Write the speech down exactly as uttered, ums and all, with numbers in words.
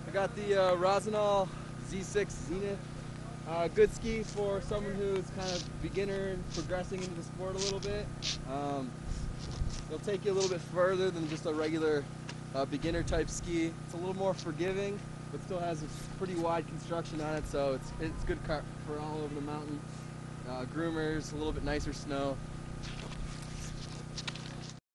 I got the uh, Rossingol Z six Zenith. Uh, good ski for someone who's kind of beginner and progressing into the sport a little bit. Um, it'll take you a little bit further than just a regular uh, beginner type ski. It's a little more forgiving, but still has a pretty wide construction on it, so it's it's good for all over the mountain. Uh, groomers, a little bit nicer snow.